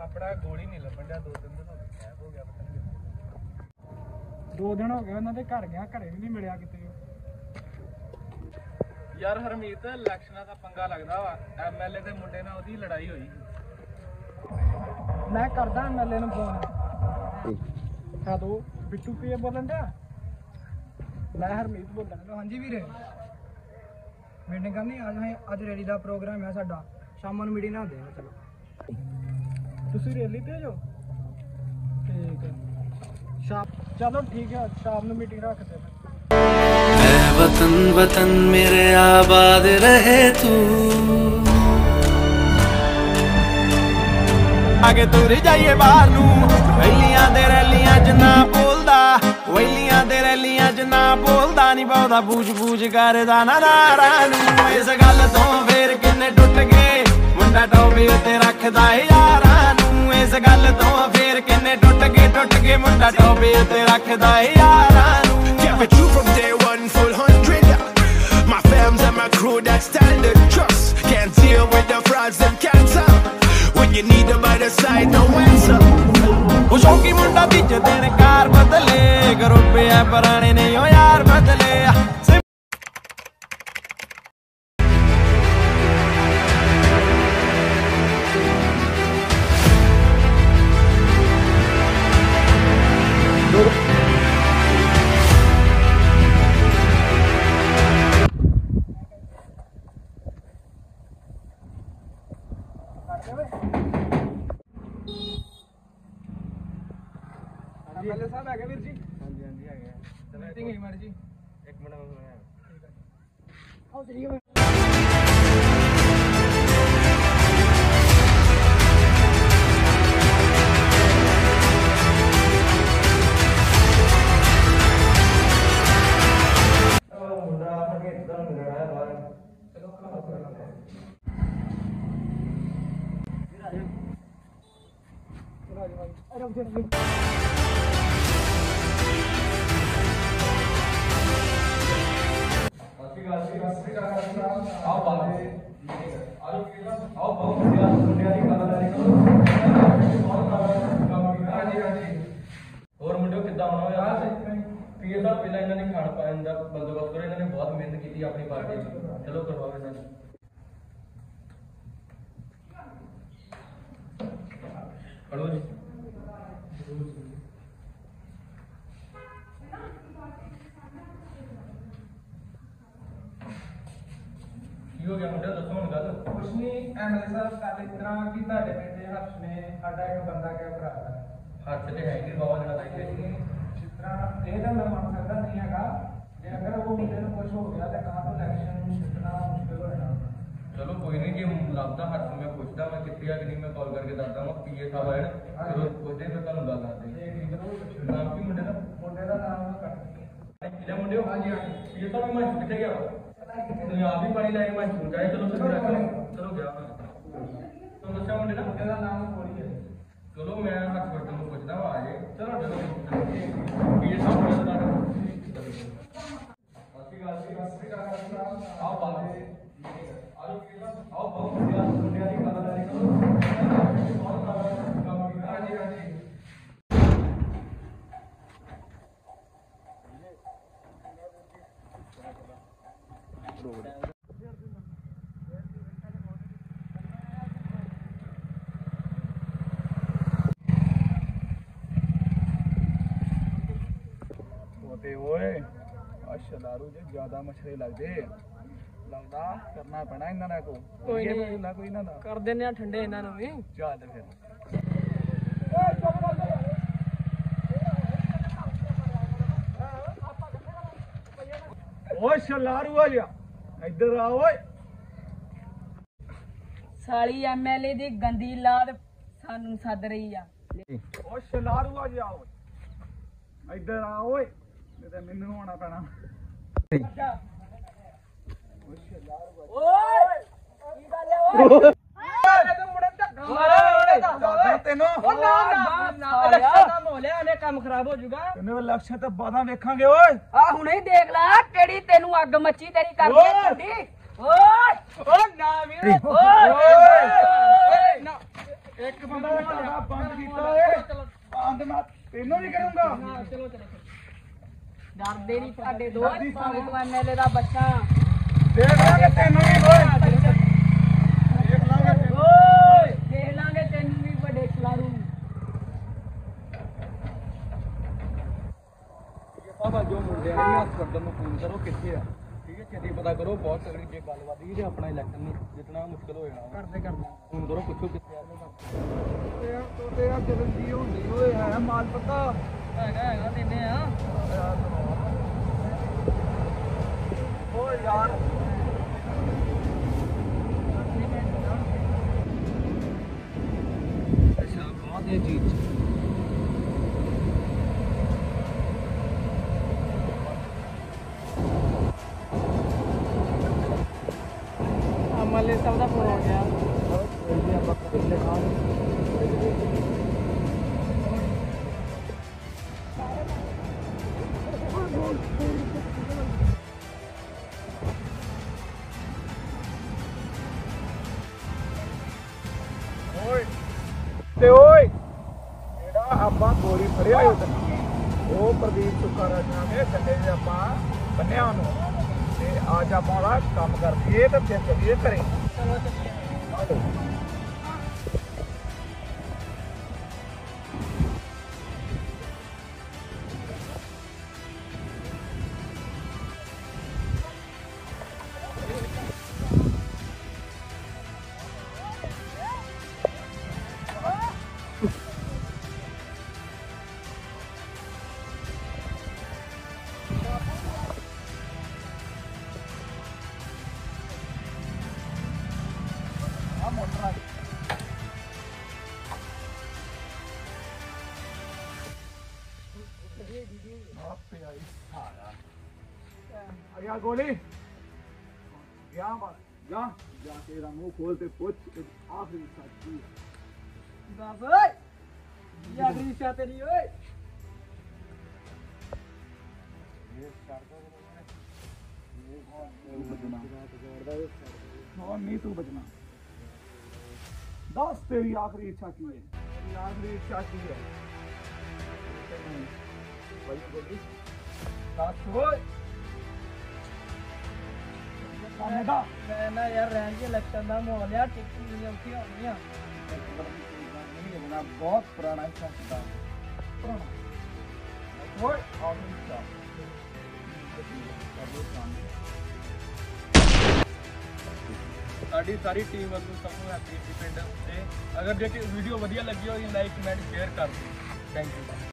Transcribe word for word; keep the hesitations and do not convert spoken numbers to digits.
अपना गोली नहीं लभन दिया, दो तीन दिन हो गए गायब हो गया, पता नहीं दो दिन हो गए उन्होंने घर गया, घरे भी नहीं मिलिया किते यार। हरमीत इलेक्शनां दा पंगा लगदा वा, एमएलए दे मुंडे नाल ओदी लड़ाई होई। मैं करदा एमएलए नूं फोन। हेलो बिट्टू पी बोलन दिया? मैं हरमीत बोलदा। हाँ जी वीरे, मीटिंग करनी आज है, अज रैली का प्रोग्राम है साडा, शाम नूं मीटिंग ना दे। चलो तुसीं रैली ते जो ठीक है, शाम चलो ठीक है, शाम नूं मीटिंग रखते हैं। वतन वतन मेरे आबाद रहे तू, आगे तुर जाइए बाहर नू, वैलियां दे रैलियां च ना बोलदा, वैलियां दे रैलियां च ना बोलदा, नहीं बहुता पूछ पूछ करदा ना नारा नू। इस गल तो फिर किन्ने टुट गए, मुंडा टोपी उत्ते रखदा यारां नू। इस गल तो फिर किन्ने टुट गए, टुट गए मुंडा टोपी उत्ते रखदा यारां नू। Kept it true from day one, full hundred. My fams and my crew that stand the trust. Can't deal with the frauds, them can't tell. When you need them by the side, no answer. ਉਹ ਸ਼ੌਂਕੀ ਮੁੰਡਾ ਤੀਜੇ ਦਿਨ ਕਾਰ ਬਦਲੇ, group ਐ ਪੁਰਾਣੇ ਨੇ ਉਹ ਯਾਰ ਬਦਲੇ। एमएलए साहब है वीर जी? हाँ जी हाँ जी है। मीटिंग है मर्जी, एक मिनट में आओ चलिए। और मुंडे किदा आना होया पीए साहब पहला इन्होंने खाण पान का बंदोबस्त करो, इन्होंने बहुत मेहनत की अपनी पार्टी, चलो करवाओ इन्होंने। खड़ो जी। की हो गया मुंडे, दसो हुण गल। कुछ नहीं एमएलए साहब, कल इस तरह कि ਤੁਹਾਡੇ ਪਿੰਡ ਦੇ ਹਰਸ਼ ਨੇ ਸਾਡਾ ਇੱਕ ਬੰਦਾ ਕਿਆ ਭਰਾਤਾ हथ से है नहीं बाबा ने बताई जिस तरह ਇਹ ਤਾਂ ਮੈਂ ਮੰਨ ਸਕਦਾ ਨਹੀਂ ਹੈਗਾ, ਜੇ ਅਗਰ ਉਹ ਮੁੰਡੇ ਨੂੰ ਕੁਝ ਹੋ ਗਿਆ ਤਾਂ ਕਾਂ ਤੋਂ ਇਲੈਕਸ਼ਨ ਜਿੱਤਣਾ ਮੁਸ਼ਕਿਲ ਹੋ ਜਾਣਾ। चलो कोई नहीं, जी लगता हथ मैं पूछता मैं कितनी है कि नहीं, मैं कॉल करके दसदा मैं पीए साहब आए चलो पुछते फिर तुहानू गल करदे। नाम की मुंडे दा? ਮੁੰਡੇ ਦਾ ਨਾਮ ਕੱਟ किला मुंडे? हाँ जी हाँ जी। पीए साहब मैं कितने गया तुम आप ही पानी लाए मैं जाए, चलो चलो चलो गया तुम दसा मुंडे ना? ਮੁੰਡੇ ਦਾ ਨਾਮ ਕੋਲੀ ਹੈ। चलो मैं हथ वर्तन में पूछता आ जाए, चलो चलो पीए साहब आओ बात आओ आओ बहुत बढ़िया मुंडिया की कलाकारी करो। हाँ जी हाँ जी। ओए अच्छा दारू जे ज्यादा मछली लगदे लगदा करना पैना इन्हां को। कोई नहीं कोई ना कर देने ठंडे इन्हां नूं भी। चल फिर ओए शलारू आ जा इधर आ ओए। साली एमएलए दी गंदी लाद सानू सद रही आ। ओ शलारू आ जा ओए इधर आ ओए, नहीं तो मैनू होना पैना। काम खराब हो जाऊगा। लक्ष्य तो बाद वेखांगे ओए। आ हुणे ही देख ला केड़ी तेनू अग मची तेरी कर दी ठंडी। ओए ओ ना वीर ओए ना ए ਇੱਕ ਬੰਦਾ ਤੁਹਾਡਾ ਬੰਦ ਕੀਤਾ ਏ ਬੰਦ ਮੈਂ ਤੈਨੂੰ ਵੀ ਕਰੂੰਗਾ ਚਲੋ ਚਲੋ ਡਰਦੇ ਨਹੀਂ ਤੁਹਾਡੇ ਦੋ ਭਾਵੇਂ ਤੂੰ ਐਮਐਲਏ ਦਾ ਬੱਚਾ ਦੇਖ ਲਾਂਗੇ ਤੈਨੂੰ ਵੀ ਓਏ ਦੇਖ ਲਾਂਗੇ ਓਏ ਦੇਖ ਲਾਂਗੇ ਤੈਨੂੰ ਵੀ ਵੱਡੇ ਖਿਲਾੜੂ ਬਾਬਾ ਜੋ ਮੁੰਡੇ ਆ ਨਾ ਸਰਦਨ ਨੂੰ ਫੋਨ ਕਰੋ ਕਿੱਥੇ ਆ ਠੀਕ ਹੈ ਛੇਤੀ ਪਤਾ ਕਰੋ ਬਹੁਤ ਤਗੜੀ ਜੇ ਗੱਲ ਵਧੀ ਤੇ ਆਪਣਾ ਇਲੈਕਸ਼ਨ ਨੂੰ ਜਿੱਤਣਾ ਮੁਸ਼ਕਲ ਹੋ ਜਾਣਾ ਕਰਦੇ ਕਰਦੇ ਫੋਨ ਕਰੋ ਪੁੱਛੋ ਕਿੱਥੇ ਆ ਤੇ ਤੋਤੇ ਆ ਜਲਨ ਦੀ ਹੁੰਦੀ ਓਏ ਹੈ ਮਾਲ ਪਤਾ ਹੈਗਾ ਹੈਗਾ ਦਿੰਦੇ ਆ ਓਏ ਯਾਰ ਅੱਛਾ ਬਹੁਤ ਇਹ ਚੀਜ਼ ਐਮਐਲਏ ਸਾਹਿਬ ਦਾ ਫੋਨ ਹੋ ਗਿਆ ਓਏ ਤੇ ਓਏ ਜਿਹੜਾ ਆਪਾਂ ਗੋਰੀ ਫੜਿਆ ਉਹਦਾ ਉਹ ਪ੍ਰਦੀਪ ਸੁੱਕਾ ਰਾਜਾ ਦੇ ਥੱਲੇ ਜੇ ਆਪਾਂ ਬੰਨਿਆ ਉਹਨੂੰ ਤੇ ਅੱਜ ਆਪਾਂ ਉਹਦਾ ਕੰਮ ਕਰ ਦਈਏ ਤੇ ਫਿਰ ਚੱਲੀਏ ਘਰੇ ਚਲੋ ਚੱਲੀਏ ਆ ਮੋਟਰ ਆ ਆਪੇ ਆਈ ਸਾਰਾ ਆ ਗਿਆ ਗੋਲੀ ਗਿਆ ਮਾ ਜਾ ਜਾ ਕੇ ਇਹਦਾ ਮੂੰਹ ਖੋਲ ਤੇ ਪੁੱਛ ਇਹ ਆਖਰੀ ਸਾਚੀ ਦੱਸ ਓਏ ਕੀ ਆਖਰੀ ਇੱਛਾ ਤੇਰੀ ਓਏ ਹੁਣ ਨਹੀਂ ਤੂੰ ਬਚਣਾ ਦੱਸ ਤੇਰੀ ਆਖਰੀ ਇੱਛਾ ਕੀ ਹੈ ਤੇਰੀ ਆਖਰੀ ਇੱਛਾ ਕੀ ਹੈ ਭਾਈ ਬੋਲੀ ਦੱਸ ਓਏ ਸਾਹਮਣੇ ਦਾ ਮੈਂ ਨਾ ਯਾਰ ਰਹਿਣ ਕੇ ਇਲੈਕਸ਼ਨ ਦਾ ਮਾਹੌਲ ਆ ਟਿਕਟ ਨਹੀਂ ਉੱਥੇ ਆਉਣੀ ਆ ਬਹੁਤ ਪੁਰਾਣਾ ਇੱਛਾ ਹੁੰਦਾ ਪੁਰਾਣਾ ਓਏ ਆਖਰੀ ਇੱਛਾ ਸਾਡੀ ਸਾਰੀ ਟੀਮ ਵੱਲੋਂ ਸਭ ਨੂੰ ਹੈਪੀ ਪਿੰਡ ਤੇ ਅਗਰ ਜੇ ਵੀਡੀਓ ਵਧੀਆ ਲੱਗੀ ਹੋਈ ਲਾਈਕ ਕਮੈਂਟ ਸ਼ੇਅਰ ਕਰ ਦਿਓ ਥੈਂਕ ਯੂ